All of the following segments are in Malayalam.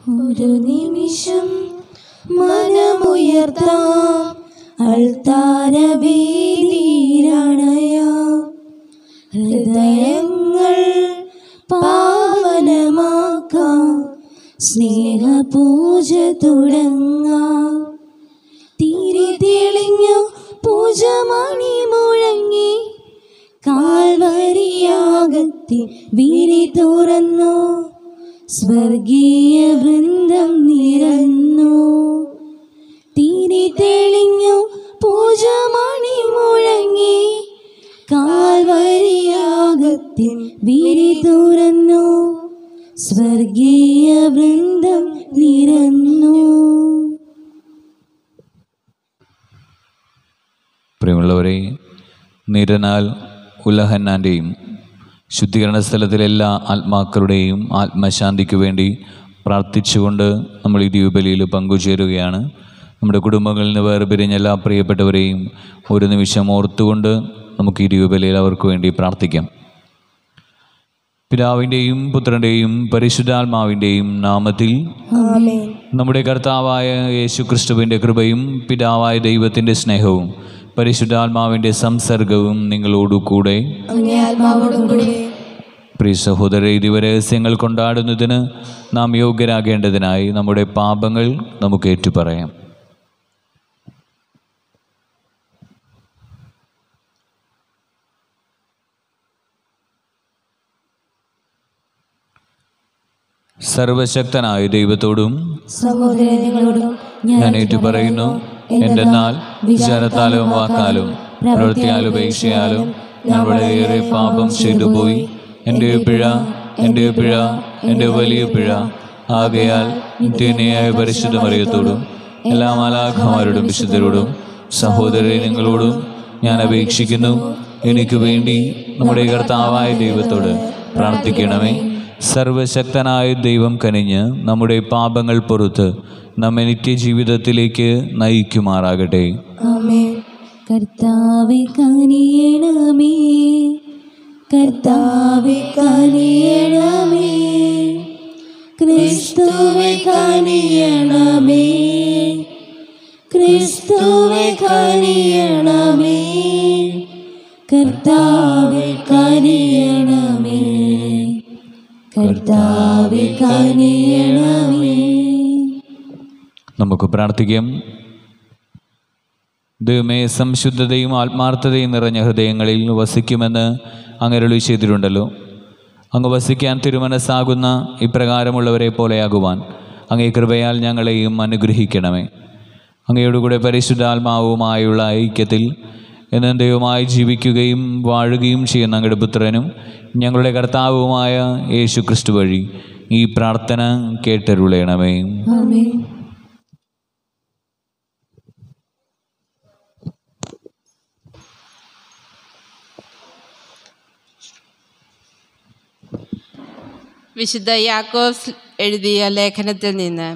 ഒരു നിമിഷം മനമുയർത്താം, അൾത്താരവേദിയിലണയാം. ഹൃദയങ്ങൾ പാവനമാക്കാം, സ്നേഹപൂജ തുടങ്ങാം. തിരി തെളിഞ്ഞു പൂജമണി മുഴങ്ങി, കാൽവരിയാകത്തിൽ വിരി തുറന്നു, സ്വർഗീയ വൃന്ദം നിറഞ്ഞു. തിരി തെളിഞ്ഞു പൂജമണി മുഴങ്ങി, കാൽവരിയാകത്തിൽ വിരി തുറന്നു, സ്വർഗീയ വൃന്ദം നിറഞ്ഞു. പ്രിയമുള്ളവരെ, നിരനാൽ ഉലഹന്നാൻ്റെയും ശുദ്ധീകരണ സ്ഥലത്തിലെ എല്ലാ ആത്മാക്കളുടെയും ആത്മശാന്തിക്ക് വേണ്ടി പ്രാർത്ഥിച്ചുകൊണ്ട് നമ്മൾ ഈ ദിവ്യബലിയിൽ പങ്കുചേരുകയാണ്. നമ്മുടെ കുടുംബങ്ങളിൽ നിന്ന് വേർപിരിഞ്ഞ എല്ലാ പ്രിയപ്പെട്ടവരെയും ഒരു നിമിഷം ഓർത്തുകൊണ്ട് നമുക്ക് ഈ ദിവ്യബലിയിൽ അവർക്ക് വേണ്ടി പ്രാർത്ഥിക്കാം. പിതാവിൻ്റെയും പുത്രൻ്റെയും പരിശുദ്ധാത്മാവിൻ്റെയും നാമത്തിൽ നമ്മുടെ കർത്താവായ യേശുക്രിസ്തുവിൻ്റെ കൃപയും പിതാവായ ദൈവത്തിൻ്റെ സ്നേഹവും പരിശുദ്ധാത്മാവിൻ്റെ സംസർഗവും നിങ്ങളോടുകൂടെ. പ്രിയ സഹോദരരെ, ദിവരഹസ്യങ്ങൾ കൊണ്ടാടുന്നതിന് നാം യോഗ്യരാകേണ്ടതിനായി നമ്മുടെ പാപങ്ങൾ നമുക്ക് ഏറ്റുപറയാം. സർവശക്തനായ ദൈവത്തോടും സഹോദരങ്ങളോടും ഞാൻ ഏറ്റുപറയുന്നു, എന്തെന്നാൽ വിചാരത്താലും വാക്കാലും പ്രവൃത്തിയാലും ഉപേക്ഷയാലും ഞാൻ വളരെയേറെ പാപം ചെയ്തുപോയി. എൻ്റെ പിഴ, എൻ്റെ പിഴ, എൻ്റെ വലിയ പിഴ. ആകയാൽ നിത്യന്യായ പരിശുദ്ധ മറിയത്തോടും എല്ലാ മാലാഖമാരോടും വിശുദ്ധരോടും സഹോദരരെ നിങ്ങളോടും ഞാൻ അപേക്ഷിക്കുന്നു, എനിക്ക് വേണ്ടി നമ്മുടെ കർത്താവായ ദൈവത്തോട് പ്രാർത്ഥിക്കണമേ. സർവശക്തനായ ദൈവം കനിഞ്ഞ് നമ്മുടെ പാപങ്ങൾ പൊറുത്ത് നമ്മെ നിത്യജീവിതത്തിലേക്ക് നയിക്കുമാറാകട്ടെ. ആമേൻ. കർത്താവേ കനിയണമേ, കർത്താവേ കനിയണമേ, ക്രിസ്തുവേ കനിയണമേ, ക്രിസ്തുവേ കനിയണമേ, കർത്താവേ കനിയണമേ, കർത്താവേ കനിയണമേ. നമുക്ക് പ്രാർത്ഥിക്കാം. ദൈവമേ, സംശുദ്ധതയും ആത്മാർത്ഥതയും നിറഞ്ഞ ഹൃദയങ്ങളിൽ വസിക്കുമെന്ന് അങ്ങ് അരുളി ചെയ്തിട്ടുണ്ടല്ലോ. അങ്ങ് വസിക്കാൻ തിരുമനസ്സാകുന്ന ഇപ്രകാരമുള്ളവരെ പോലെയാകുവാൻ അങ്ങേ കൃപയാൽ ഞങ്ങളെയും അനുഗ്രഹിക്കണമേ. അങ്ങയോടുകൂടെ പരിശുദ്ധാത്മാവുമായുള്ള ഐക്യത്തിൽ എന്നേയുമായി ജീവിക്കുകയും വാഴുകയും ചെയ്യുന്ന അങ്ങയുടെ പുത്രനും ഞങ്ങളുടെ കർത്താവുമായ യേശു ക്രിസ്തു വഴി ഈ പ്രാർത്ഥന കേട്ടരുളയണമേ. ആമേൻ. വിശുദ്ധ യാക്കോബ് എഴുതിയ ലേഖനത്തിൽ നിന്ന്.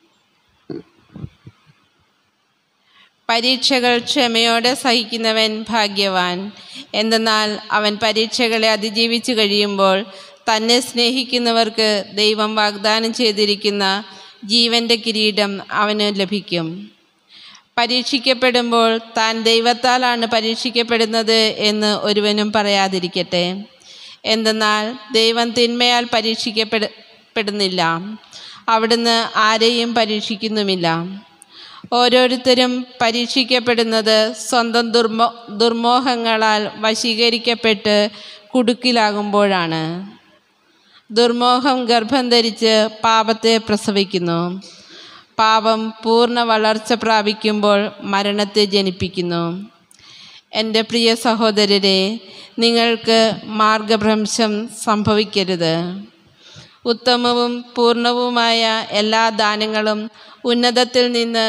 പരീക്ഷകൾ ക്ഷമയോടെ സഹിക്കുന്നവൻ ഭാഗ്യവാൻ. എന്തെന്നാൽ അവൻ പരീക്ഷകളെ അതിജീവിച്ചു കഴിയുമ്പോൾ തന്നെ സ്നേഹിക്കുന്നവർക്ക് ദൈവം വാഗ്ദാനം ചെയ്തിരിക്കുന്ന ജീവൻ്റെ കിരീടം അവന് ലഭിക്കും. പരീക്ഷിക്കപ്പെടുമ്പോൾ താൻ ദൈവത്താലാണ് പരീക്ഷിക്കപ്പെടുന്നത് എന്ന് ഒരുവനും പറയാതിരിക്കട്ടെ. എന്തെന്നാൽ ദൈവം തിന്മയാൽ പരീക്ഷിക്കപ്പെടുന്നില്ല, അവിടുന്ന് ആരെയും പരീക്ഷിക്കുന്നുമില്ല. ഓരോരുത്തരും പരീക്ഷിക്കപ്പെടുന്നത് സ്വന്തം ദുർമോഹങ്ങളാൽ വശീകരിക്കപ്പെട്ട് കുടുക്കിലാകുമ്പോഴാണ്. ദുർമോഹം ഗർഭം ധരിച്ച് പാപത്തെ പ്രസവിക്കുന്നു. പാപം പൂർണ്ണ വളർച്ച പ്രാപിക്കുമ്പോൾ മരണത്തെ ജനിപ്പിക്കുന്നു. എൻ്റെ പ്രിയ സഹോദരരെ, നിങ്ങൾക്ക് മാർഗഭ്രംശം സംഭവിക്കരുത്. ഉത്തമവും പൂർണ്ണവുമായ എല്ലാ ദാനങ്ങളും ഉന്നതത്തിൽ നിന്ന്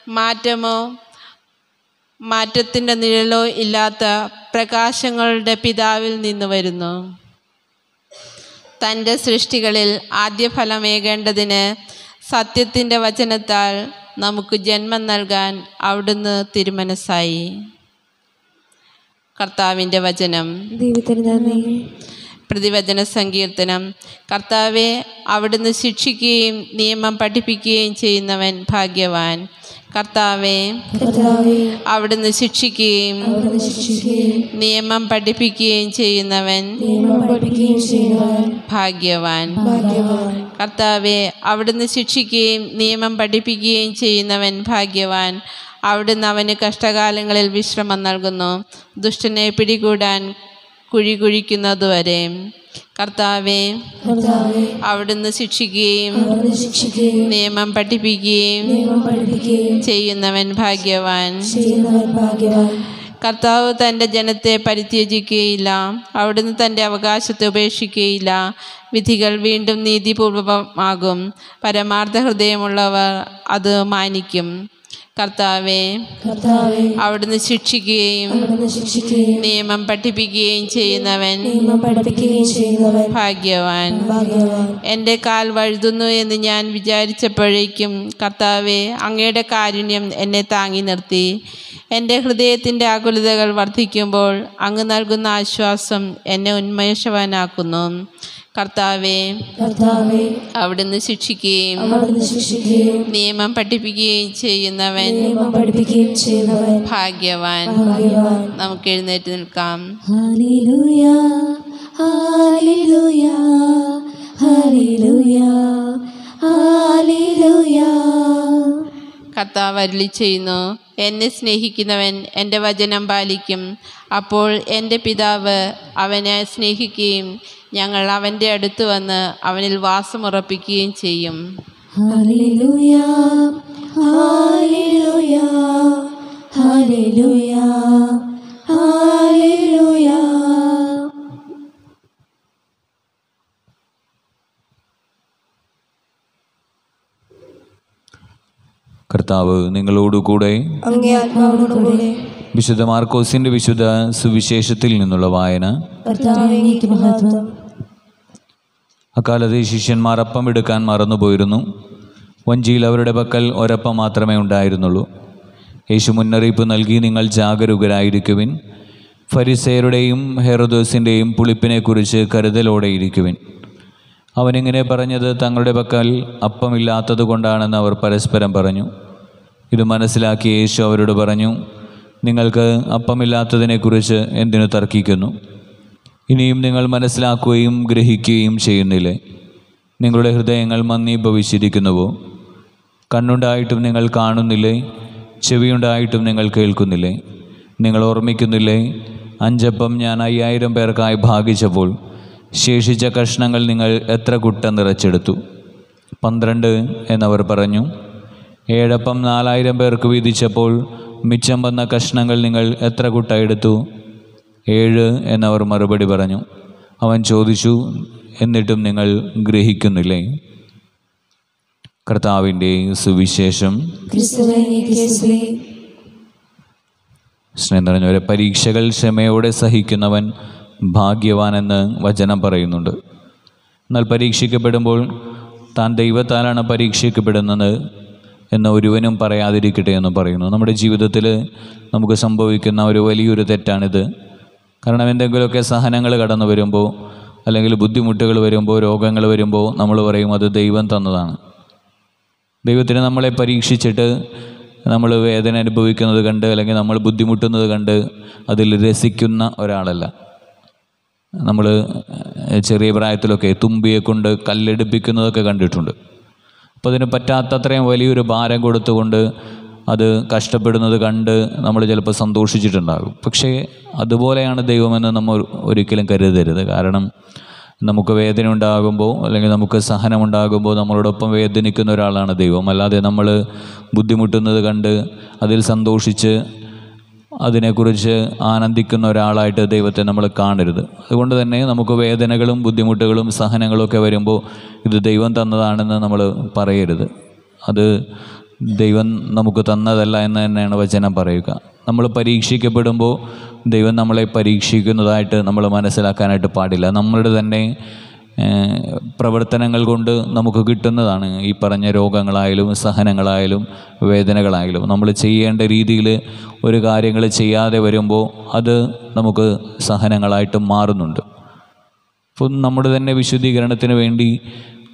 മാറ്റത്തിൻ്റെ നിഴലോ ഇല്ലാത്ത പ്രകാശങ്ങളുടെ പിതാവിൽ നിന്ന് വരുന്നു. തൻ്റെ സൃഷ്ടികളിൽ ആദ്യഫലമേകേണ്ടതിന് സത്യത്തിൻ്റെ വചനത്താൽ നമുക്ക് ജന്മം നൽകാൻ അവിടുന്ന് തിരുമനസ്സായി. കർത്താവിൻ്റെ വചനം. ദൈവത്തിന് നന്ദി. പ്രതിവചന സങ്കീർത്തനം. കർത്താവെ, അവിടുന്ന് ശിക്ഷിക്കുകയും നിയമം പഠിപ്പിക്കുകയും ചെയ്യുന്നവൻ ഭാഗ്യവാൻ. കർത്താവേ, അവിടുന്ന് ശിക്ഷിക്കുകയും നിയമം പഠിപ്പിക്കുകയും ചെയ്യുന്നവൻ ഭാഗ്യവാൻ. കർത്താവേ, അവിടുന്ന് ശിക്ഷിക്കുകയും നിയമം പഠിപ്പിക്കുകയും ചെയ്യുന്നവൻ ഭാഗ്യവാൻ. അവിടുന്ന് അവന് കഷ്ടകാലങ്ങളിൽ വിശ്രമം നൽകുന്നു, ദുഷ്ടനെ പിടികൂടാൻ കുഴി കുഴിക്കുന്നതുവരെ. കർത്താവേ, അവിടുന്ന് ശിക്ഷിക്കുകയും നിയമം പഠിപ്പിക്കുകയും ചെയ്യുന്നവൻ ഭാഗ്യവാൻ. കർത്താവ് തൻ്റെ ജനത്തെ പരിത്യജിക്കുകയില്ല, അവിടുന്ന് തൻ്റെ അവകാശത്തെ ഉപേക്ഷിക്കുകയില്ല. വിധികൾ വീണ്ടും നീതിപൂർവമാകും, പരമാർത്ഥ ഹൃദയമുള്ളവർ അത് മാനിക്കും. കർത്താവേ, അവിടുന്ന് ശിക്ഷിക്കുകയും നിയമം പഠിപ്പിക്കുകയും ചെയ്യുന്നവൻ ഭാഗ്യവാൻ. എൻ്റെ കാൽ വഴുതുന്നു എന്ന് ഞാൻ വിചാരിച്ചപ്പോഴേക്കും കർത്താവേ, അങ്ങയുടെ കാരുണ്യം എന്നെ താങ്ങി നിർത്തി. എൻ്റെ ഹൃദയത്തിൻ്റെ ആകുലതകൾ വർദ്ധിക്കുമ്പോൾ അങ്ങ് നൽകുന്ന ആശ്വാസം എന്നെ ഉന്മേഷവാനാക്കുന്നു. കർത്താവേ, അവിടുന്ന് ശിക്ഷിക്കുകയും നിയമം പഠിപ്പിക്കുകയും ചെയ്യുന്നവൻ ഭാഗ്യവാൻ. നമുക്ക് എഴുന്നേറ്റ് നിൽക്കാം. ഹല്ലേലൂയ, ഹല്ലേലൂയ, ഹല്ലേലൂയ, ഹല്ലേലൂയ. കർത്താവ് അരുളി ചെയ്യുന്നു, എന്നെ സ്നേഹിക്കുന്നവൻ എൻ്റെ വചനം പാലിക്കും. അപ്പോൾ എൻ്റെ പിതാവ് അവനെ സ്നേഹിക്കുകയും ഞങ്ങൾ അവൻ്റെ അടുത്ത് വന്ന് അവനിൽ വാസമുറപ്പിക്കുകയും ചെയ്യും. ഹല്ലേലൂയ, ഹല്ലേലൂയ, ഹല്ലേലൂയ, ഹല്ലേലൂയ. കർത്താവ് നിങ്ങളോടുകൂടെ. അങ്ങേ ആത്മാവോടുകൂടെ. വിശുദ്ധ മാർക്കോസിൻ്റെ വിശുദ്ധ സുവിശേഷത്തിൽ നിന്നുള്ള വായന. കർത്താവേ, അങ്ങേക്ക് മഹത്വം. അക്കാലത്ത് ശിഷ്യന്മാർ അപ്പം എടുക്കാൻ മറന്നുപോയിരുന്നു. വഞ്ചിയിൽ അവരുടെ പക്കൽ ഒരപ്പം മാത്രമേ ഉണ്ടായിരുന്നുള്ളൂ. യേശു മുന്നറിയിപ്പ് നൽകി, നിങ്ങൾ ജാഗരൂകരായിരിക്കുവിൻ. ഫരിസേയരുടെയും ഹെറോദോസിൻ്റെയും പുളിപ്പിനെക്കുറിച്ച് കരുതലോടെ ഇരിക്കുവിൻ. അവനിങ്ങനെ പറഞ്ഞത് തങ്ങളുടെ പക്കൽ അപ്പമില്ലാത്തത് കൊണ്ടാണെന്ന് അവർ പരസ്പരം പറഞ്ഞു. ഇത് മനസ്സിലാക്കി യേശു അവരോട് പറഞ്ഞു, നിങ്ങൾക്ക് അപ്പമില്ലാത്തതിനെക്കുറിച്ച് എന്തിനു തർക്കിക്കുന്നു? ഇനിയും നിങ്ങൾ മനസ്സിലാക്കുകയും ഗ്രഹിക്കുകയും ചെയ്യുന്നില്ലേ? നിങ്ങളുടെ ഹൃദയങ്ങൾ മന്ദീഭവിച്ചിരിക്കുന്നുവോ? കണ്ണുണ്ടായിട്ടും നിങ്ങൾ കാണുന്നില്ലേ? ചെവിയുണ്ടായിട്ടും നിങ്ങൾ കേൾക്കുന്നില്ലേ? നിങ്ങൾ ഓർമ്മിക്കുന്നില്ലേ? 5 അപ്പം ഞാൻ 5000 പേർക്കായി ഭാഗിച്ചപ്പോൾ ശേഷിച്ച കഷ്ണങ്ങൾ നിങ്ങൾ എത്ര കുട്ട നിറച്ചെടുത്തു? 12 എന്നവർ പറഞ്ഞു. 7 അപ്പം 4000 പേർക്ക് വീതിച്ചപ്പോൾ മിച്ചം വന്ന കഷ്ണങ്ങൾ നിങ്ങൾ എത്ര കുട്ട എടുത്തു? 7 എന്നവർ മറുപടി പറഞ്ഞു. അവൻ ചോദിച്ചു, എന്നിട്ടും നിങ്ങൾ ഗ്രഹിക്കുന്നില്ലേ? കർത്താവിൻ്റെ സുവിശേഷം. സ്നേഹം നിറഞ്ഞവരെ, പരീക്ഷകൾ ക്ഷമയോടെ സഹിക്കുന്നവൻ ഭാഗ്യവാനെന്ന് വചനം പറയുന്നുണ്ട്. എന്നാൽ പരീക്ഷിക്കപ്പെടുമ്പോൾ താൻ ദൈവത്താലാണ് പരീക്ഷിക്കപ്പെടുന്നത് എന്ന് ഒരുവനും പറയാതിരിക്കട്ടെ എന്ന് പറയുന്നു. നമ്മുടെ ജീവിതത്തിൽ നമുക്ക് സംഭവിക്കുന്ന ഒരു വലിയൊരു തെറ്റാണിത്. കാരണം എന്തെങ്കിലുമൊക്കെ സഹനങ്ങൾ കടന്നു വരുമ്പോൾ, അല്ലെങ്കിൽ ബുദ്ധിമുട്ടുകൾ വരുമ്പോൾ, രോഗങ്ങൾ വരുമ്പോൾ നമ്മൾ പറയും അത് ദൈവം തന്നതാണ്. ദൈവത്തിന് നമ്മളെ പരീക്ഷിച്ചിട്ട് നമ്മൾ വേദന അനുഭവിക്കുന്നത് കണ്ട്, അല്ലെങ്കിൽ നമ്മൾ ബുദ്ധിമുട്ടുന്നത് കണ്ട് അതിൽ രസിക്കുന്ന ഒരാളല്ല. നമ്മൾ ചെറിയ പ്രായത്തിലൊക്കെ തുമ്പിയെ കൊണ്ട് കല്ലെടുപ്പിക്കുന്നതൊക്കെ കണ്ടിട്ടുണ്ട്. അപ്പോൾ അതിന് പറ്റാത്തത്രയും വലിയൊരു ഭാരം കൊടുത്തുകൊണ്ട് അത് കഷ്ടപ്പെടുന്നത് കണ്ട് നമ്മൾ ചിലപ്പോൾ സന്തോഷിച്ചിട്ടുണ്ടാകും. പക്ഷേ അതുപോലെയാണ് ദൈവമെന്ന് നമ്മൾ ഒരിക്കലും കരുതരുത്. കാരണം നമുക്ക് വേദന ഉണ്ടാകുമ്പോൾ, അല്ലെങ്കിൽ നമുക്ക് സഹനമുണ്ടാകുമ്പോൾ നമ്മളോടൊപ്പം വേദനിക്കുന്ന ഒരാളാണ് ദൈവം. അല്ലാതെ നമ്മൾ ബുദ്ധിമുട്ടുന്നത് കണ്ട് അതിൽ സന്തോഷിച്ച് അതിനെക്കുറിച്ച് ആനന്ദിക്കുന്ന ഒരാളായിട്ട് ദൈവത്തെ നമ്മൾ കാണരുത്. അതുകൊണ്ട് തന്നെ നമുക്ക് വേദനകളും ബുദ്ധിമുട്ടുകളും സഹനങ്ങളൊക്കെ വരുമ്പോൾ ഇത് ദൈവം തന്നതാണെന്ന് നമ്മൾ പറയരുത്. അത് ദൈവം നമുക്ക് തന്നതല്ല എന്ന് തന്നെയാണ് വചനം പറയുക. നമ്മൾ പരീക്ഷിക്കപ്പെടുമ്പോൾ ദൈവം നമ്മളെ പരീക്ഷിക്കുന്നതായിട്ട് നമ്മൾ മനസ്സിലാക്കാനായിട്ട് പാടില്ല. നമ്മളുടെ തന്നെ പ്രവർത്തനങ്ങൾ കൊണ്ട് നമുക്ക് കിട്ടുന്നതാണ് ഈ പറഞ്ഞ രോഗങ്ങളായാലും സഹനങ്ങളായാലും വേദനകളായാലും. നമ്മൾ ചെയ്യേണ്ട രീതിയിൽ ഒരു കാര്യങ്ങൾ ചെയ്യാതെ വരുമ്പോൾ അത് നമുക്ക് സഹനങ്ങളായിട്ട് മാറുന്നുണ്ട്. അപ്പോൾ നമ്മുടെ തന്നെ വിശുദ്ധീകരണത്തിന് വേണ്ടി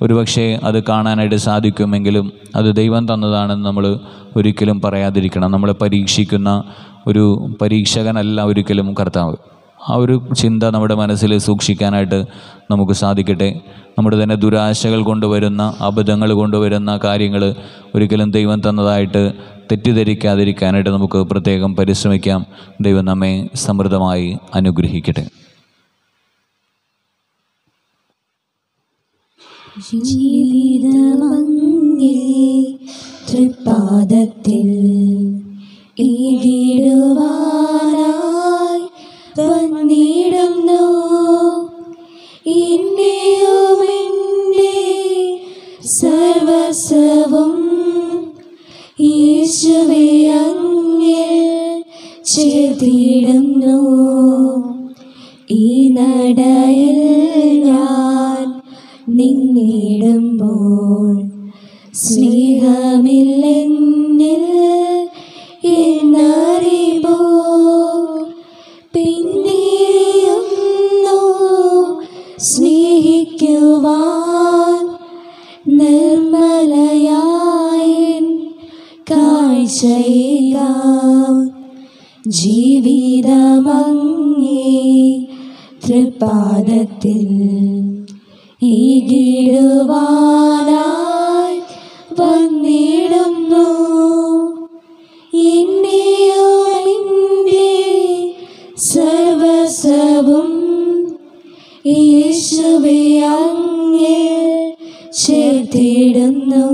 ഒരുപക്ഷെ അത് കാണാനായിട്ട് സാധിക്കുമെങ്കിലും അത് ദൈവം തന്നതാണെന്ന് നമ്മൾ ഒരിക്കലും പറയാതിരിക്കണം. നമ്മളെ പരീക്ഷിക്കുന്ന ഒരു പരീക്ഷകനല്ല ഒരിക്കലും കർത്താവ്. ആ ഒരു ചിന്ത നമ്മുടെ മനസ്സിൽ സൂക്ഷിക്കാനായിട്ട് നമുക്ക് സാധിക്കട്ടെ. നമ്മുടെ തന്നെ ദുരാശകൾ കൊണ്ടുവരുന്ന, അബദ്ധങ്ങൾ കൊണ്ടുവരുന്ന കാര്യങ്ങൾ ഒരിക്കലും ദൈവം തന്നതായിട്ട് തെറ്റിദ്ധരിക്കാതിരിക്കാനായിട്ട് നമുക്ക് പ്രത്യേകം പരിശ്രമിക്കാം. ദൈവം നമ്മെ സമൃദ്ധമായി അനുഗ്രഹിക്കട്ടെ. ജീവിതമങ്ങേ തൃപ്പാദത്തിൽ ഈടുവാനായി വന്നിടുന്നു. എന്നെയും എൻ്റെ സർവസ്വവും യേശുവേ അങ്ങിൽ ചേർത്തിടുന്നു. ഈ നടയിൽ ഞാൻ നിന്നിടുമ്പോൾ സ്നേഹമില്ലെന്നിൽ എന്നറിവോ പിന്നെയൊന്നു സ്നേഹിക്കുവാൻ നിർമ്മലയായൻ കാഴ്ചയേകാം. ജീവിതമങ്ങേ തൃപ്പാദത്തിൽ ഈടുവാനായി വന്നിടുന്നു. എന്നെയും എൻ്റെ സർവസ്വവും യേശുവേ അങ്ങിൽ ചേർത്തിടുന്നു.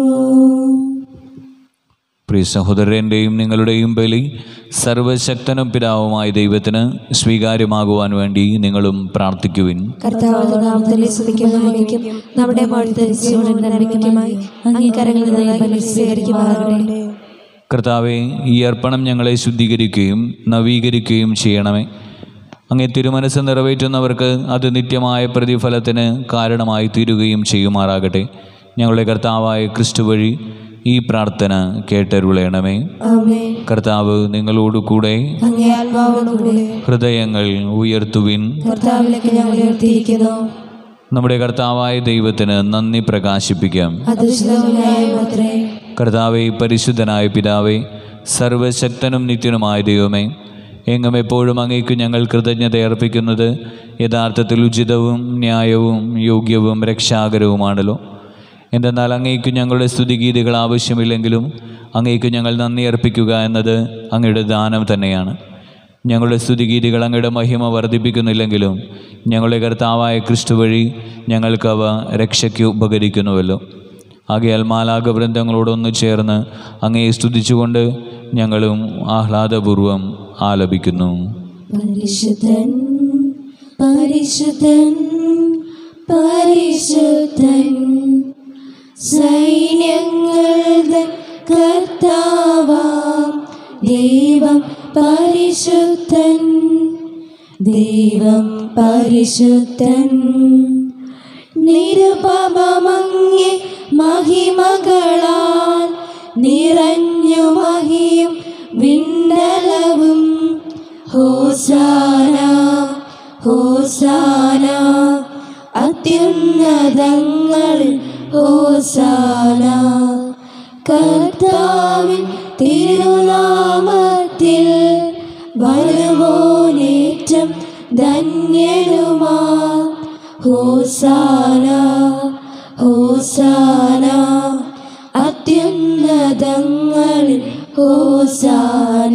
പ്രിയ സഹോദരൻ്റെയും നിങ്ങളുടെയും ബലി സർവശക്തനും പിതാവുമായ ദൈവത്തിന് സ്വീകാര്യമാകുവാൻ വേണ്ടി നിങ്ങളും പ്രാർത്ഥിക്കുവിൻ. കർത്താവിന്റെ നാമത്തിൽ സ്തുതിക്കുന്നതിനും നമ്മുടെ നന്മയ്ക്കുമായി അംഗീകാരങ്ങളിൽ നിന്ന് ബലി സ്വീകരിക്കുമാറാകട്ടെ. കർത്താവെ, ഈ അർപ്പണം ഞങ്ങളെ ശുദ്ധീകരിക്കുകയും നവീകരിക്കുകയും ചെയ്യണമേ. അങ്ങേ തിരുമനസ് നിറവേറ്റുന്നവർക്ക് അത് നിത്യമായ പ്രതിഫലത്തിന് കാരണമായി തീരുകയും ചെയ്യുമാറാകട്ടെ. ഞങ്ങളുടെ കർത്താവായ ക്രിസ്തു വഴി ഈ പ്രാർത്ഥന കേട്ടരുളയണമേ. കർത്താവ് നിങ്ങളോടു കൂടെ, ഹൃദയങ്ങൾ ഉയർത്തുവിൻ. നമ്മുടെ കർത്താവായ ദൈവത്തിന് നന്ദി പ്രകാശിപ്പിക്കാം. കർത്താവേ, പരിശുദ്ധനായ പിതാവേ, സർവശക്തനും നിത്യനുമായ ദൈവമേ, എങ്ങും എപ്പോഴും അങ്ങേക്ക് ഞങ്ങൾ കൃതജ്ഞത അർപ്പിക്കുന്നത് യഥാർത്ഥത്തിൽ ഉചിതവും ന്യായവും യോഗ്യവും രക്ഷാകരവുമാണല്ലോ. എന്തെന്നാൽ അങ്ങേക്ക് ഞങ്ങളുടെ സ്തുതിഗീതികൾ ആവശ്യമില്ലെങ്കിലും അങ്ങേക്ക് ഞങ്ങൾ നന്ദി അർപ്പിക്കുക എന്നത് അങ്ങയുടെ ദാനം തന്നെയാണ്. ഞങ്ങളുടെ സ്തുതിഗീതികൾ അങ്ങയുടെ മഹിമ വർദ്ധിപ്പിക്കുന്നില്ലെങ്കിലും ഞങ്ങളുടെ കർത്താവായ ക്രിസ്തു വഴി ഞങ്ങൾക്കവ രക്ഷയ്ക്ക് ഉപകരിക്കുന്നുവല്ലോ. ആകയാൽ മാലാഖവൃന്ദങ്ങളോടൊന്നു ചേർന്ന് അങ്ങയെ സ്തുതിച്ചുകൊണ്ട് ഞങ്ങളും ആഹ്ലാദപൂർവം ആലപിക്കുന്നു. പരിശുദ്ധൻ പരിശുദ്ധൻ പരിശുദ്ധൻ സൈന്യങ്ങളുടെ കർത്താവാം ദൈവം പരിശുദ്ധൻ, ദൈവം പരിശുദ്ധൻ. നിരുപമങ്ങേ മഹിമകളാൽ നിറഞ്ഞു മഹിയും വിണ്ടലവും. ഹോസാന ഹോസാന അത്യുന്നതങ്ങളിൽ ഹോസാന. കർത്താവിൻ തിരുനാമത്തിൽ വരുവോനേറ്റം ധന്യനുമാ. ഹോസാന ഹോസാന അത്യുന്നതങ്ങളിൽ ഹോസാന.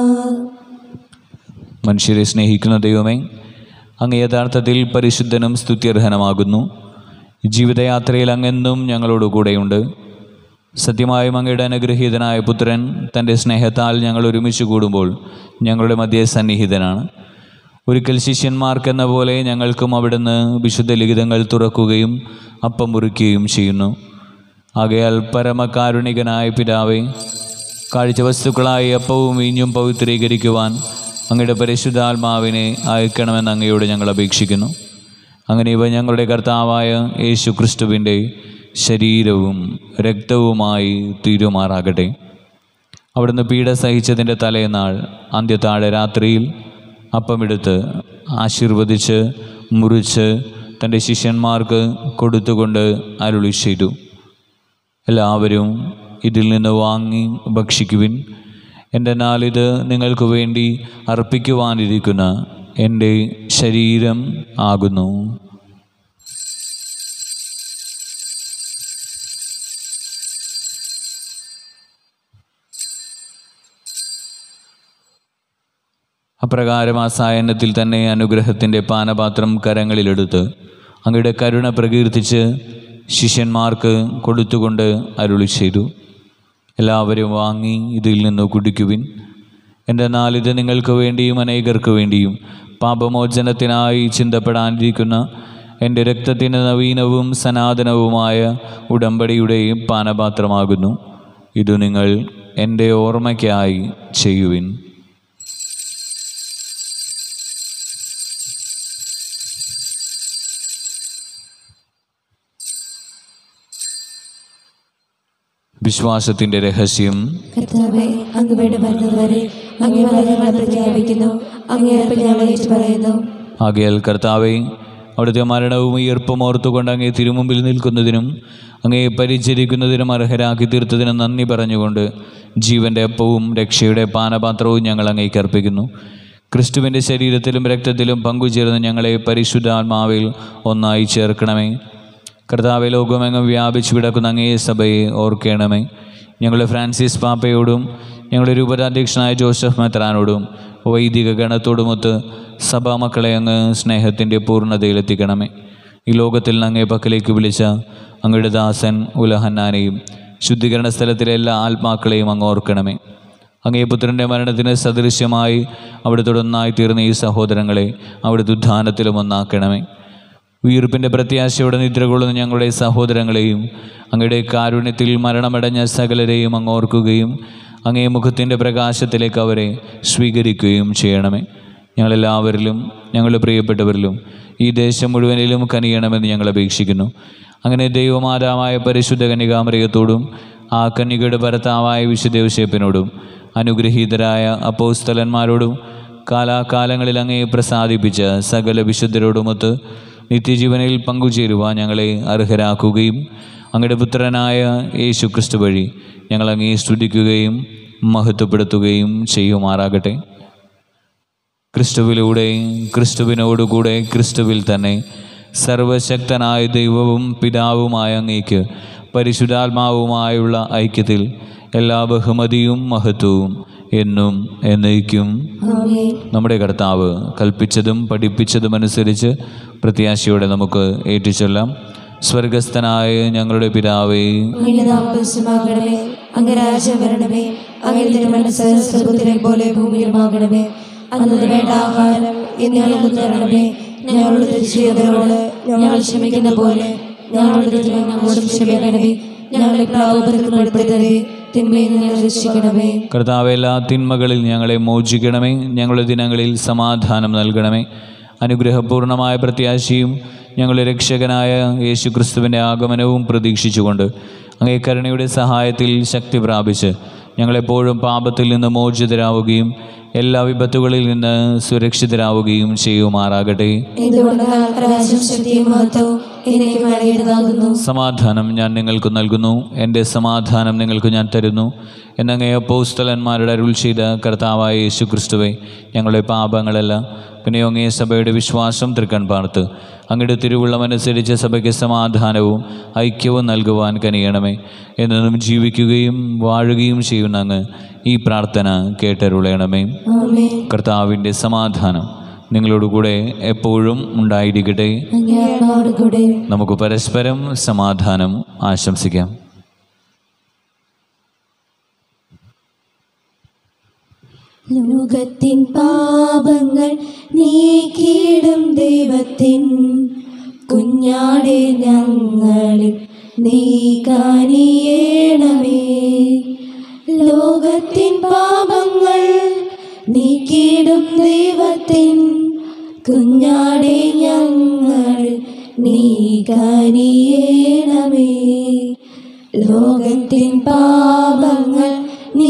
മനുഷ്യരെ സ്നേഹിക്കുന്ന ദൈവമേ, അങ്ങ് യഥാർത്ഥത്തിൽ പരിശുദ്ധനും സ്തുത്യർഹനമാകുന്നു. ജീവിതയാത്രയിൽ അങ്ങെന്നും ഞങ്ങളോടുകൂടെയുണ്ട്. സത്യമായും അങ്ങയുടെ അനുഗ്രഹീതനായ പുത്രൻ തൻ്റെ സ്നേഹത്താൽ ഞങ്ങൾ ഒരുമിച്ച് കൂടുമ്പോൾ ഞങ്ങളുടെ മധ്യേ സന്നിഹിതനാണ്. ഒരിക്കൽ ശിഷ്യന്മാർക്കെന്ന പോലെ ഞങ്ങൾക്കും അവിടുന്ന് വിശുദ്ധ ലിഖിതങ്ങൾ തുറക്കുകയും അപ്പം മുറിക്കുകയും ചെയ്യുന്നു. ആകയാൽ പരമകാരുണികനായ പിതാവേ, കാഴ്ചവസ്തുക്കളായി അപ്പവും വീഞ്ഞും പവിത്രീകരിക്കുവാൻ അങ്ങയുടെ പരിശുദ്ധാത്മാവിനെ അയക്കണമെന്ന് അങ്ങയോട് ഞങ്ങൾ അപേക്ഷിക്കുന്നു. അങ്ങനെ ഇവ ഞങ്ങളുടെ കർത്താവായ യേശു ക്രിസ്തുവിൻ്റെ ശരീരവും രക്തവുമായി തീരുമാറാകട്ടെ. അവിടുന്ന് പീഡ സഹിച്ചതിൻ്റെ തലേനാൾ അന്ത്യത്താഴ രാത്രിയിൽ അപ്പമെടുത്ത് ആശീർവദിച്ച് മുറിച്ച് തൻ്റെ ശിഷ്യന്മാർക്ക് കൊടുത്തുകൊണ്ട് അരുളി ചെയ്തു, എല്ലാവരും ഇതിൽ നിന്ന് വാങ്ങി ഭക്ഷിക്കുവിൻ. എന്തെന്നാൽ ഇത് നിങ്ങൾക്ക് വേണ്ടി അർപ്പിക്കുവാനിരിക്കുന്ന എൻ്റെ ശരീരം ആകുന്നു. അപ്രകാരം ആ സായന്നത്തിൽ തന്നെ അനുഗ്രഹത്തിൻ്റെ പാനപാത്രം കരങ്ങളിലെടുത്ത് അങ്ങയുടെ കരുണ പ്രകീർത്തിച്ച് ശിഷ്യന്മാർക്ക് കൊടുത്തുകൊണ്ട് അരുളി ചെയ്തു, എല്ലാവരും വാങ്ങി ഇതിൽ നിന്ന് കുടിക്കുവിൻ. എന്തെന്നാൽ ഇത് നിങ്ങൾക്ക് വേണ്ടിയും അനേകർക്ക് വേണ്ടിയും പാപമോചനത്തിനായി ചിന്തപ്പെടാനിരിക്കുന്ന എൻ്റെ രക്തത്തിന് നവീനവും സനാതനവുമായ ഉടമ്പടിയുടെയും പാനപാത്രമാകുന്നു. ഇത് നിങ്ങൾ എൻ്റെ ഓർമ്മയ്ക്കായി ചെയ്യുവിൻ. വിശ്വാസത്തിൻ്റെ രഹസ്യം. കർത്താവേ, അങ്ങ് വേണ്ടി വരുന്നതുവരെ അങ്ങേ വചനങ്ങൾ പ്രഖ്യാപിക്കുന്നു, അങ്ങേ അർപ്പണ ഞങ്ങൾ ഏറ്റുപറയുന്നു. ആകയാൽ കർത്താവേ, അവിടുത്തെ മരണവും ഉയർപ്പും ഓർത്തുകൊണ്ട് അങ്ങേ തിരുമുമ്പിൽ നിൽക്കുന്നതിനും അങ്ങേ പരിചരിക്കുന്നതിനും അർഹരാക്കി തീർത്തതിനും നന്ദി പറഞ്ഞുകൊണ്ട് ജീവൻ്റെ അപ്പവും രക്ഷയുടെ പാനപാത്രവും ഞങ്ങൾ അങ്ങേക്ക് അർപ്പിക്കുന്നു. ക്രിസ്തുവിൻ്റെ ശരീരത്തിലും രക്തത്തിലും പങ്കുചേർന്ന് ഞങ്ങളെ പരിശുദ്ധാത്മാവിൽ ഒന്നായി ചേർക്കണമേ. കർത്താവെ, ലോകമെങ്ങും വ്യാപിച്ചു കിടക്കുന്ന അങ്ങേ സഭയെ ഓർക്കണമേ. ഞങ്ങളുടെ ഫ്രാൻസിസ് പാപ്പയോടും ഞങ്ങളുടെ രൂപതാധ്യക്ഷനായ ജോസഫ് മെത്രാനോടും വൈദിക ഗണത്തോടുമൊത്ത് സഭാമക്കളെ അങ്ങ് സ്നേഹത്തിൻ്റെ പൂർണ്ണതയിലെത്തിക്കണമേ. ഈ ലോകത്തിൽ നിന്ന് അങ്ങേ പക്കലേക്ക് വിളിച്ച അങ്ങയുടെ ദാസൻ ഉലഹന്നാനെയും ശുദ്ധീകരണ സ്ഥലത്തിലെ എല്ലാ ആത്മാക്കളെയും അങ്ങ് ഓർക്കണമേ. അങ്ങേ പുത്രൻ്റെ മരണത്തിന് സദൃശ്യമായി അവിടുത്തെ ഒന്നായി തീർന്ന ഈ സഹോദരങ്ങളെ അവിടുത്തെ ഉദ്ധാനത്തിലും ഒന്നാക്കണമേ. ഉയിർപ്പിൻ്റെ പ്രത്യാശയോടെ നിദ്ര കൊള്ളുന്ന ഞങ്ങളുടെ സഹോദരങ്ങളെയും അങ്ങയുടെ കാരുണ്യത്തിൽ മരണമടഞ്ഞ സകലരെയും അങ്ങ് ഓർക്കുകയും അങ്ങേ മുഖത്തിൻ്റെ പ്രകാശത്തിലേക്ക് അവരെ സ്വീകരിക്കുകയും ചെയ്യണമേ. ഞങ്ങളെല്ലാവരിലും ഞങ്ങളുടെ പ്രിയപ്പെട്ടവരിലും ഈ ദേശം മുഴുവനിലും കനിയണമെന്ന് ഞങ്ങൾ അപേക്ഷിക്കുന്നു. അങ്ങനെ ദൈവമാതാവായ പരിശുദ്ധ കന്യകാമറിയത്തോടും ആ കന്യകയുടെ ഭർത്താവായ വിശുദ്ധ യോസേപ്പിനോടും അനുഗ്രഹീതരായ അപ്പോസ്തലന്മാരോടും കാലാകാലങ്ങളിൽ അങ്ങേ പ്രസാദിപ്പിച്ച സകല വിശുദ്ധരോടുമൊത്ത് നിത്യജീവനിൽ പങ്കുചേരുവാൻ ഞങ്ങളെ അർഹരാക്കുകയും അങ്ങയുടെ പുത്രനായ യേശു ക്രിസ്തു വഴി ഞങ്ങൾ അങ്ങേ സ്തുതിക്കുകയും മഹത്വപ്പെടുത്തുകയും ചെയ്യുമാറാകട്ടെ. ക്രിസ്തുവിലൂടെ, ക്രിസ്തുവിനോടുകൂടെ, ക്രിസ്തുവിൽ തന്നെ സർവശക്തനായ ദൈവവും പിതാവുമായ അങ്ങേക്ക് പരിശുദ്ധാത്മാവുമായുള്ള ഐക്യത്തിൽ എല്ലാ ബഹുമതിയും മഹത്വവും എന്നും എന്നേക്കും. നമ്മുടെ കർത്താവ് കൽപ്പിച്ചതും പഠിപ്പിച്ചതും അനുസരിച്ച് പ്രത്യാശയോടെ നമുക്ക് ഏറ്റുചൊല്ലാം. സ്വർഗസ്ഥനായ ഞങ്ങളുടെ പിതാവേ, അങ്ങയുടെ നാമം പൂജിതമാകണമേ, അങ്ങേ രാജ്യം വരണമേ, അങ്ങയുടെ തിരുമനസ്സ് സ്വർഗ്ഗത്തിലെ പോലെ ഭൂമിയിലുമാകണമേ. അന്നത്തെ വേണ്ട ആഹാരം ഇന്ന് ഞങ്ങൾക്ക് തരണമേ. ഞങ്ങളോട് തെറ്റ് ചെയ്തവരോട് ഞങ്ങൾ ക്ഷമിക്കുന്ന പോലെ ഞങ്ങളുടെ തെറ്റുകൾ ഞങ്ങളോട് ക്ഷമിക്കണമേ. ഞങ്ങളെ പ്രലോഭനത്തിൽ ഉൾപ്പെടുത്തരുതേ, തിന്മയിൽ നിന്ന് ഞങ്ങളെ രക്ഷിക്കണമേ. കർത്താവേ, എല്ലാ തിന്മകളിൽ ഞങ്ങളെ മോചിക്കണമേ. ഞങ്ങളുടെ ദിനങ്ങളിൽ സമാധാനം നൽകണമേ. അനുഗ്രഹപൂർണമായ പ്രത്യാശയും ഞങ്ങളുടെ രക്ഷകനായ യേശു ക്രിസ്തുവിൻ്റെ ആഗമനവും പ്രതീക്ഷിച്ചുകൊണ്ട് അങ്ങേ കരുണയുടെ സഹായത്തിൽ ശക്തി പ്രാപിച്ച് ഞങ്ങളെപ്പോഴും പാപത്തിൽ നിന്ന് മോചിതരാവുകയും എല്ലാ വിപത്തുകളിൽ നിന്ന് സുരക്ഷിതരാവുകയും ചെയ്യുമാറാകട്ടെ. സമാധാനം ഞാൻ നിങ്ങൾക്ക് നൽകുന്നു, എൻ്റെ സമാധാനം നിങ്ങൾക്ക് ഞാൻ തരുന്നു എന്നങ്ങേ അപ്പോസ്തലന്മാരുടെ അരുൾ ചെയ്ത കർത്താവായ യേശു ക്രിസ്തുവേ, ഞങ്ങളുടെ പാപങ്ങളല്ല പിന്നെ അങ്ങേ സഭയുടെ വിശ്വാസം തൃക്കൺ പാർത്ത് അങ്ങയുടെ തിരുവുള്ളമനുസരിച്ച് സഭയ്ക്ക് സമാധാനവും ഐക്യവും നൽകുവാൻ കനിയണമേ. എന്നും ജീവിക്കുകയും വാഴുകയും ചെയ്യുന്ന അങ്ങ് ഈ പ്രാർത്ഥന കേട്ടരുളയണമേ. കർത്താവിൻ്റെ സമാധാനം നിങ്ങളോടുകൂടെ എപ്പോഴും ഉണ്ടായിരിക്കട്ടെ. നമുക്ക് പരസ്പരം സമാധാനം ആശംസിക്കാം. ലോകത്തിൻ പാപങ്ങൾ നീക്കിയിടും ദൈവത്തിൻ കുഞ്ഞാടെ ഞങ്ങളിൽ നീ കനിയണമേ. ലോകത്തിൻ പാപങ്ങൾ നീക്കിയിടും ദൈവത്തിൻ കുഞ്ഞാടെ ഞങ്ങളിൽ നീ കനിയണമേ. ലോകത്തിൻ പാപങ്ങൾ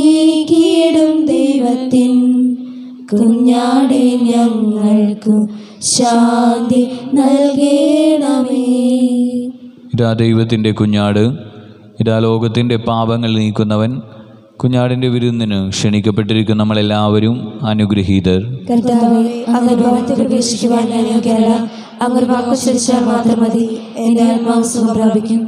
നീക്കിയിടും ദൈവത്തിൻ കുഞ്ഞാടെ ഞങ്ങൾക്കു ശാന്തി നൽകണമേ. ഇതാ ദൈവത്തിൻ്റെ കുഞ്ഞാട്, ഇതാ ലോകത്തിൻ്റെ പാപങ്ങൾ നീക്കുന്നവൻ. കുഞ്ഞാടിൻ്റെ വിരുന്നിന് ക്ഷണിക്കപ്പെട്ടിരിക്കുന്ന നമ്മളെല്ലാവരും അനുഗ്രഹീതർ. കർത്താവേ, അങ്ങ് ഭവനത്തിൽ പ്രവേശിക്കുവാൻ ഞാൻ യോഗ്യനല്ല. അങ്ങ് ഒരു വാക്ക് ഉച്ചരിച്ചാൽ മാത്രം മതി, എൻ്റെ ആത്മാവ് സുഖം പ്രാപിക്കും.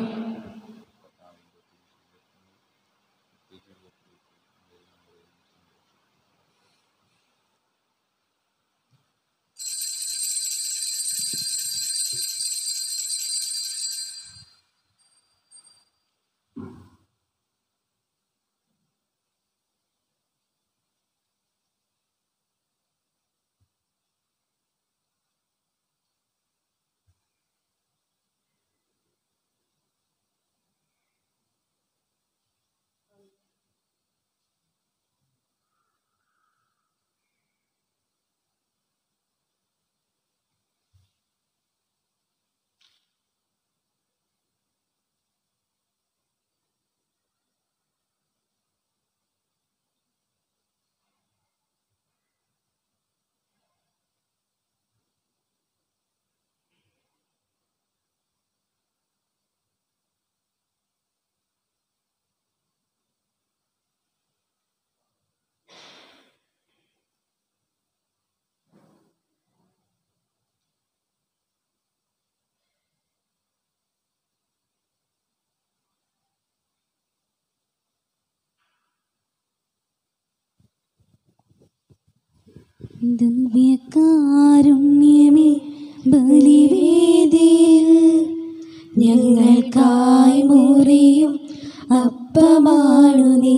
ദിവ്യകാരുണ്യമേ, ബലിവേദിയിൽ ഞങ്ങൾക്കായി മുറിയും അപ്പമാണു നീ.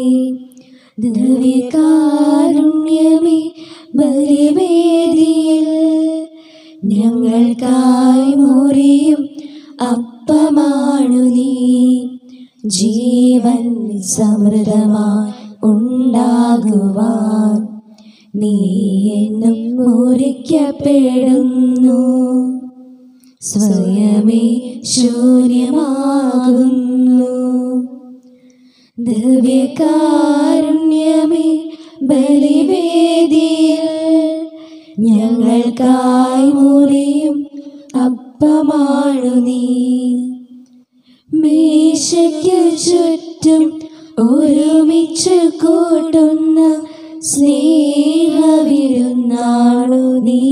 ദിവ്യകാരുണ്യമേ, ബലിവേദിയിൽ ഞങ്ങൾക്കായി മുറിയും അപ്പമാണു നീ. ജീവൻ സമൃദ്ധമായി ഉണ്ടാകുവാൻ നീ എന്നും മുറിക്കപ്പെടുന്നു. സ്വയമേ ശൂന്യമാകുന്നു. ദിവ്യകാരുണ്യമേ, ബലിവേദിയിൽ ഞങ്ങൾക്കായി മുറിയും അപ്പമാണു നീ. മേശയ്ക്കു ചുറ്റും ഒരുമിച്ച് കൂട്ടുന്ന സ്നേഹവിരുന്നാണു നീ.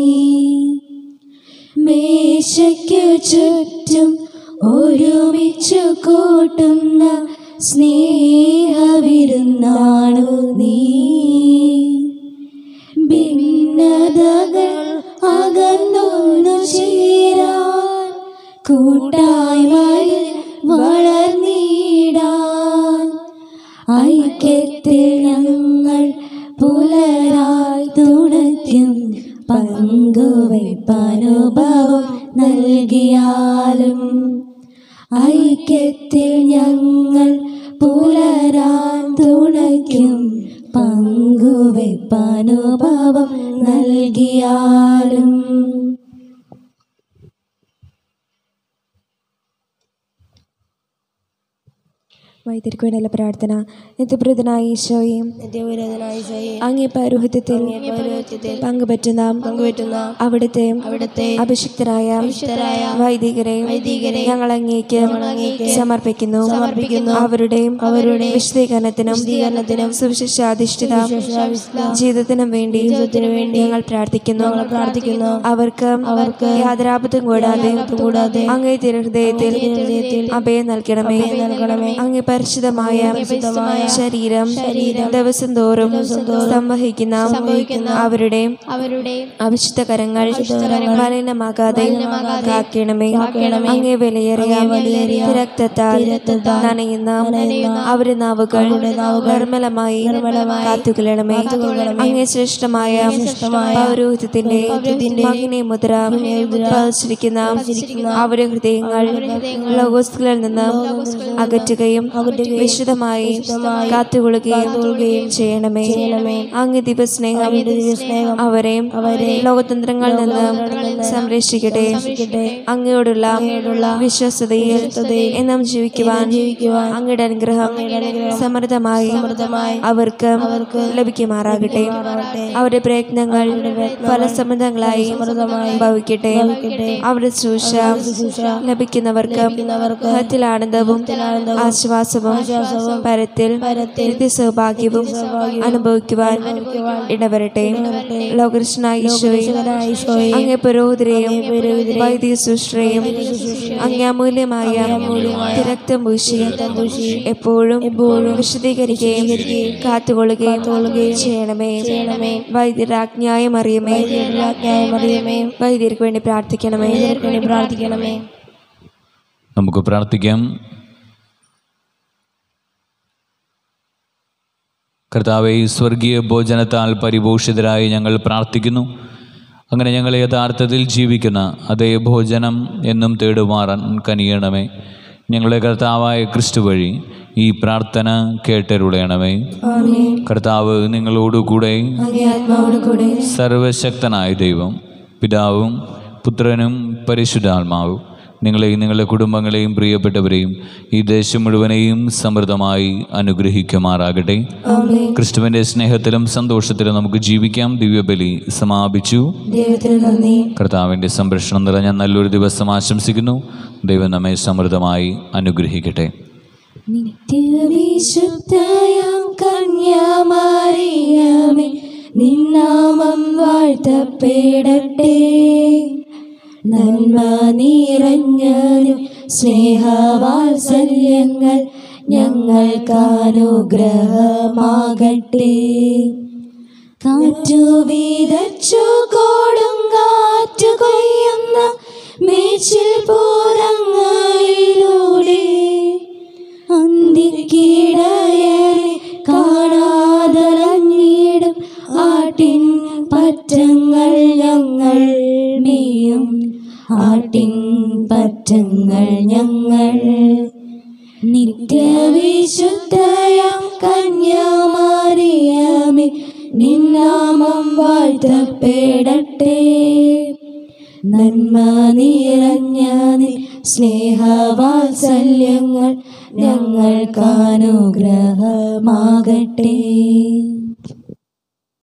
മേശയ്ക്കു ചുറ്റും ഒരുമിച്ച് കൂട്ടുന്ന സ്നേഹവിരുന്നാണു നീ. ഭിന്നതകൾ അകന്നൊന്നു ചേരാൻ കൂട്ടായ്മയിൽ വളർന്നിടാൻ ഐക്യത്തിൽ ഞങ്ങൾ പുലരായി തുണയ്ക്കും. പങ്കുവയ്പ്പനുഭവം നൽകിയാലും ഐക്യത്തിൽ ഞങ്ങൾ പുലരാൻ തുണയ്ക്കും. പങ്കുവയ്പ്പനുഭവം നൽകിയാലും. വൈദ്യർക്കുവേണ്ടിയുള്ള പ്രാർത്ഥന. നിത്യപ്രദനായ ഈശോയും അങ്ങേ പൗരോഹിത്യത്തിൽ പങ്കുപറ്റുന്ന അവിടുത്തെ അഭിഷിക്തരായ വൈദികരെ ഞങ്ങൾ അങ്ങേക്ക് സമർപ്പിക്കുന്നു. അവരുടെ വിശദീകരണത്തിനും സുവിശേഷാധിഷ്ഠിത ജീവിതത്തിനും വേണ്ടി ഞങ്ങൾ പ്രാർത്ഥിക്കുന്നു. അവർക്ക് യാതൊരാപത്തും കൂടാതെ അങ്ങേ തിരുഹൃദയത്തിൽ അഭയം നൽകണമേ. അങ്ങേ പരിശുദ്ധമായ ശരീരം ദിവസം തോറും സംവഹിക്കുന്ന അവരുടെ അവിശുദ്ധ കരങ്ങൾ മലിനമാകാതെ കാക്കണമേ. അങ്ങേ വിലയേറിയ രക്തത്താൽ നനയുന്ന അവരുടെ നാവുകൾ നിർമ്മലമായി കാത്തുകൊള്ളണമേ. അങ്ങേ ശ്രേഷ്ഠമായ പൗരോഹിത്യത്തിന്റെ മഹിനെ മുദ്ര പതിച്ചിരിക്കുന്ന അവരുടെ ഹൃദയങ്ങൾ ലോകോസ്തുകളിൽ നിന്ന് അകറ്റുകയും വിശദമായി കാത്തുകൊള്ളുകയും ചെയ്യണമേ. അങ്ങ് ദിവസ്നേഹം അവരെയും ലോകതന്ത്രങ്ങളിൽ നിന്ന് സംരക്ഷിക്കട്ടെ. അങ്ങയോടുള്ള വിശ്വസ്തയിൽ എന്നും ജീവിക്കുവാൻ അങ്ങയുടെ അനുഗ്രഹം സമൃദ്ധമായി അവർക്ക് ലഭിക്കുമാറാകട്ടെ. അവരുടെ പ്രയത്നങ്ങൾ ഫലസമൃദ്ധങ്ങളായി ഭവിക്കട്ടെ. അവരുടെ ശുശ്രൂഷ ലഭിക്കുന്നവർക്ക് ആനന്ദവും ആശ്വാസവും പരത്തിൽ നിത്യസൗഭാഗ്യവും അനുഭവിക്കുവാൻ ഇടവരട്ടെ. ലോകകൃഷ്ണനായ ഈശോയെ, അങ്ങേ പുരോഹിതരെയും വൈദിക ശുശ്രൂഷയും അങ്ങേ അമൂല്യമായ രക്തം പൂശി എപ്പോഴും വിശദീകരിക്കുകയും കാത്തുകൊള്ളുകയും ചെയ്യണമേ. വൈദ്യരാജ്ഞായ മറിയമേ, വൈദ്യർക്ക് വേണ്ടി പ്രാർത്ഥിക്കണമേ. നമുക്ക് പ്രാർത്ഥിക്കാം. കർത്താവേ, സ്വർഗീയ ഭോജനത്താൽ പരിപോഷിതരായി ഞങ്ങൾ പ്രാർത്ഥിക്കുന്നു. അങ്ങനെ ഞങ്ങൾ യഥാർത്ഥത്തിൽ ജീവിക്കുന്ന അതേ ഭോജനം എന്നും തേടുമാറാൻ കനിയണമേ. ഞങ്ങളുടെ കർത്താവായ ക്രിസ്തു വഴി ഈ പ്രാർത്ഥന കേട്ടരുളയണമേ. കർത്താവ് നിങ്ങളോടുകൂടെ. സർവശക്തനായ ദൈവം പിതാവും പുത്രനും പരിശുദ്ധാത്മാവും നിങ്ങളെയും നിങ്ങളുടെ കുടുംബങ്ങളെയും പ്രിയപ്പെട്ടവരെയും ഈ ദേശം മുഴുവനെയും സമൃദ്ധമായി അനുഗ്രഹിക്കുമാറാകട്ടെ. ക്രിസ്തുവിന്റെ സ്നേഹത്തിലും സന്തോഷത്തിലും നമുക്ക് ജീവിക്കാം. ദിവ്യബലി സമാപിച്ചു. കർത്താവിന്റെ സംരക്ഷണം നിറഞ്ഞ നല്ലൊരു ദിവസം ആശംസിക്കുന്നു. ദൈവം നമ്മെ സമൃദ്ധമായി അനുഗ്രഹിക്കട്ടെ. നിത്യവിശുദ്ധയാം കന്യാമറിയമേ, നിന്നാമം വാഴ്ത്തപ്പെടട്ടെ. നന്മ നിറഞ്ഞതും സ്നേഹവാത്സല്യങ്ങൾ ഞങ്ങൾക്കനുഗ്രഹമാകട്ടെ. കാറ്റു വിതച്ചു കൊടുങ്കാറ്റു കൊയ്യുന്ന മേച്ചിൽ പൂരങ്ങളിലൂടെ അന്തിക്കിടയരെ കാണാതലഞ്ഞിടും ആട്ടിൻ പറ്റങ്ങൾ ഞങ്ങൾ മേയും ആട്ടിൻ പറ്റങ്ങൾ ഞങ്ങൾ. നിത്യവിശുദ്ധയാം കന്യാമറിയമേ, നിന്നാമം വാഴ്ത്തപ്പെടട്ടെ. നന്മ നിറഞ്ഞ സ്നേഹവാത്സല്യങ്ങൾ ഞങ്ങൾക്കനുഗ്രഹമാകട്ടെ.